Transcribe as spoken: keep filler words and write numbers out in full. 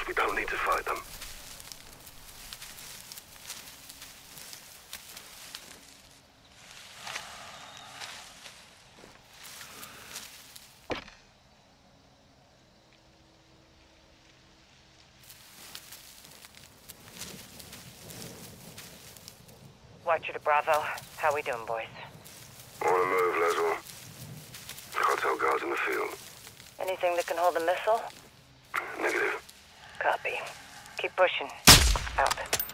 We don't need to fight them. Watcher to Bravo. How we doing, boys? On the move, Laswell. Cartel guards in the field. Anything that can hold a missile? Negative. Copy. Keep pushing. Out.